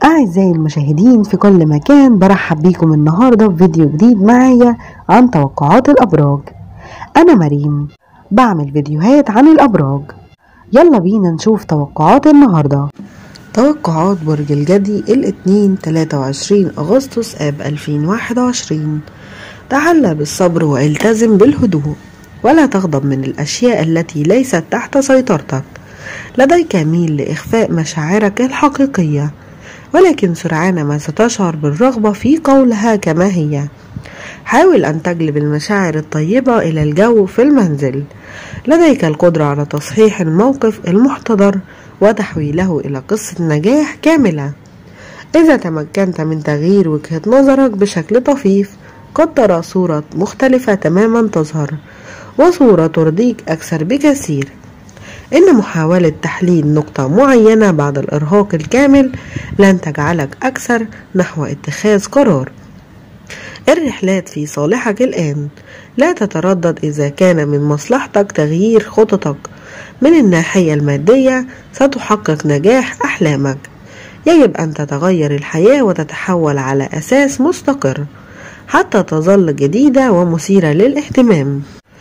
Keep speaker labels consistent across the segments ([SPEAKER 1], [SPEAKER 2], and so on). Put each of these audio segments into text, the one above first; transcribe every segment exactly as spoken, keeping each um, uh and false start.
[SPEAKER 1] أعزائي المشاهدين في كل مكان، برحب بيكم النهاردة في فيديو جديد معايا عن توقعات الأبراج. أنا مريم بعمل فيديوهات عن الأبراج. يلا بينا نشوف توقعات النهاردة. توقعات برج الجدي الاثنين ثلاثة وعشرين أغسطس آب ألفين وواحد وعشرين. تحلى بالصبر والتزم بالهدوء، ولا تغضب من الأشياء التي ليست تحت سيطرتك. لديك ميل لإخفاء مشاعرك الحقيقية، ولكن سرعان ما ستشعر بالرغبة في قولها كما هي. حاول أن تجلب المشاعر الطيبة إلى الجو في المنزل. لديك القدرة على تصحيح الموقف المحتضر وتحويله إلى قصة نجاح كاملة. إذا تمكنت من تغيير وجهة نظرك بشكل طفيف، قد ترى صورة مختلفة تماما تظهر، وصورة ترضيك أكثر بكثير. إن محاولة تحليل نقطة معينة بعد الإرهاق الكامل لن تجعلك أكثر نحو اتخاذ قرار. الرحلات في صالحك الآن. لا تتردد إذا كان من مصلحتك تغيير خططك. من الناحية المادية ستحقق نجاح أحلامك. يجب أن تتغير الحياة وتتحول على أساس مستقر حتى تظل جديدة ومثيرة للاهتمام.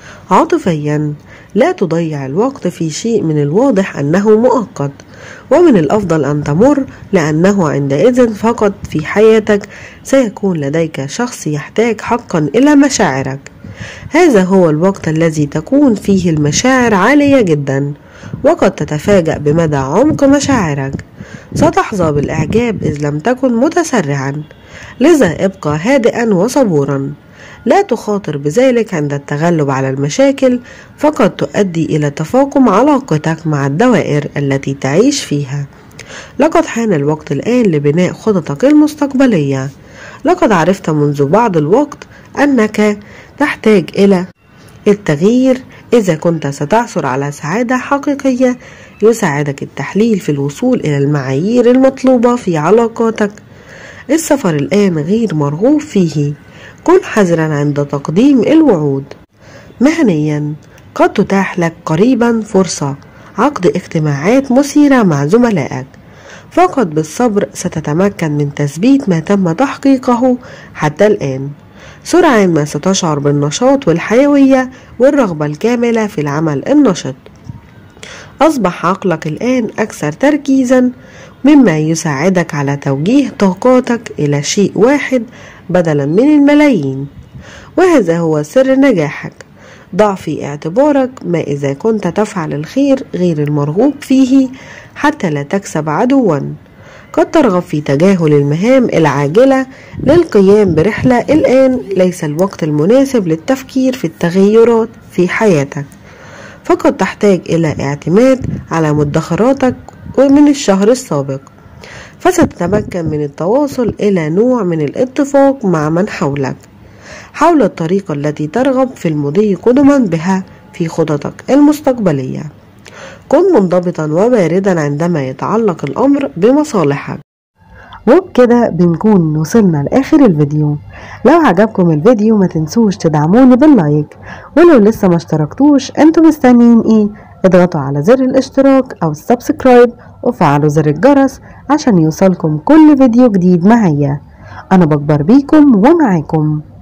[SPEAKER 1] عاطفيا، لا تضيع الوقت في شيء من الواضح أنه مؤقت، ومن الأفضل أن تمر، لأنه عندئذ فقط في حياتك سيكون لديك شخص يحتاج حقا إلى مشاعرك. هذا هو الوقت الذي تكون فيه المشاعر عالية جدا، وقد تتفاجأ بمدى عمق مشاعرك. ستحظى بالإعجاب إذ لم تكن متسرعا، لذا ابقى هادئا وصبورا. لا تخاطر بذلك عند التغلب على المشاكل، فقد تؤدي إلى تفاقم علاقتك مع الدوائر التي تعيش فيها. لقد حان الوقت الآن لبناء خططك المستقبلية. لقد عرفت منذ بعض الوقت أنك تحتاج إلى التغيير. إذا كنت ستعثر على سعادة حقيقية، يساعدك التحليل في الوصول إلى المعايير المطلوبة في علاقاتك. السفر الآن غير مرغوب فيه. كن حذرا عند تقديم الوعود. مهنيا، قد تتاح لك قريبا فرصة عقد اجتماعات مثيرة مع زملائك. فقط بالصبر ستتمكن من تثبيت ما تم تحقيقه حتى الآن. سرعان ما ستشعر بالنشاط والحيوية والرغبة الكاملة في العمل النشط. أصبح عقلك الآن أكثر تركيزا، مما يساعدك على توجيه طاقاتك إلى شيء واحد بدلا من الملايين، وهذا هو سر نجاحك. ضع في اعتبارك ما إذا كنت تفعل الخير غير المرغوب فيه حتى لا تكسب عدوا. قد ترغب في تجاهل المهام العاجلة للقيام برحلة. الآن ليس الوقت المناسب للتفكير في التغيرات في حياتك، فقد تحتاج إلى اعتماد على مدخراتك من الشهر السابق، فستتمكن من التواصل إلى نوع من الاتفاق مع من حولك حول الطريقة التي ترغب في المضي قدما بها في خططك المستقبلية. كن منضبطا وباردا عندما يتعلق الأمر بمصالحك. وبكده بنكون وصلنا لآخر الفيديو. لو عجبكم الفيديو ما تنسوش تدعموني باللايك، ولو لسه ما اشتركتوش انتوا مستنيين ايه؟ اضغطوا على زر الاشتراك او السبسكرايب وفعلوا زر الجرس عشان يوصلكم كل فيديو جديد معايا. انا بكبر بيكم ومعاكم.